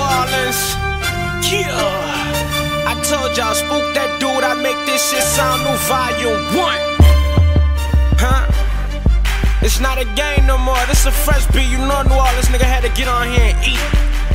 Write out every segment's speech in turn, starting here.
Orleans. Yeah, I told y'all, spook that dude. I make this shit sound new, volume 1. Huh? It's not a game no more. This a fresh beat. You know New Orleans nigga had to get on here and eat.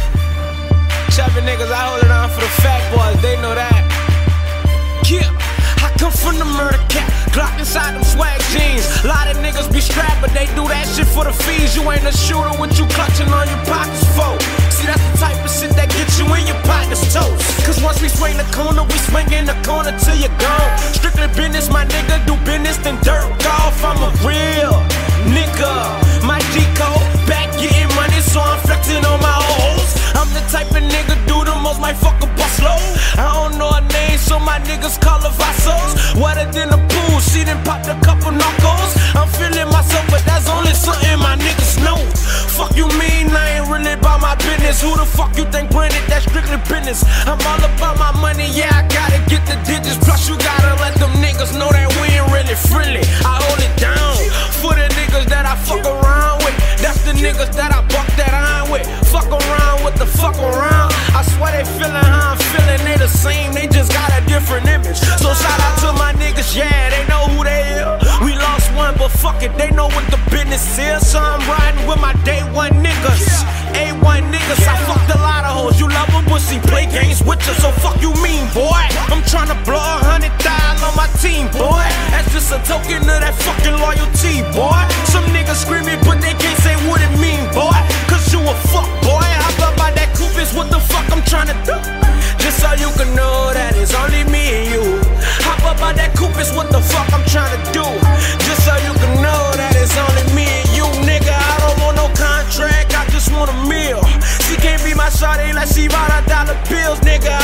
7 niggas, I hold it on for the fat boys. They know that. Yeah, I come from the murder cap. Glock inside them swag jeans. Lot of niggas be strapped, but they do that shit for the fees. You ain't a shooter, what you clutching on your pockets for? See, that's the type of shit that gets you in your partner's toes. Cause once we swing the corner, we swing in the corner till you're gone. Strictly business, my nigga, do business, then dirt golf. I'm a real nigga. My G-code, back getting money, so I'm flexing on my hoes. I'm the type of nigga, do the most, might fuck a bus low. I don't know a name, so my niggas call her Vasos. Wetter than a pool, she done popped a couple knuckles. I'm feeling myself, but that's only something my niggas know. Fuck you mean, I ain't really about my business. Who the fuck you think printed? That's strictly business. I'm all about my money, yeah, I gotta get the digits. Plus you gotta let them niggas know that we ain't really friendly. I hold it down for the niggas that I fuck around with. That's the niggas that I buck that iron with. Fuck around with the fuck around. I swear they feeling how I'm feeling, they the same, they just got a different image. So shout out to my niggas, yeah, they know who they is. We lost one, but fuck it, they know what the business is. So I'm riding with my day one niggas, A1 niggas. I fucked a lot of hoes, you love them, but she play games with you. So fuck you mean, boy. I'm tryna blow 100,000 on my team, boy. That's just a token of that fucking loyalty, boy. Some niggas screaming, but they can't say what it mean, boy. Cause you a fuck, boy. Hop up by that coupe is what the fuck I'm tryna do. Just so you can know that it's only me and you. Hop up by that coupe is what the fuck I'm tryna do. Just so you can know that it's only me and you, nigga. I don't want no contract, I just want a meal. She can't be my shawty like she write out dollar bills, nigga.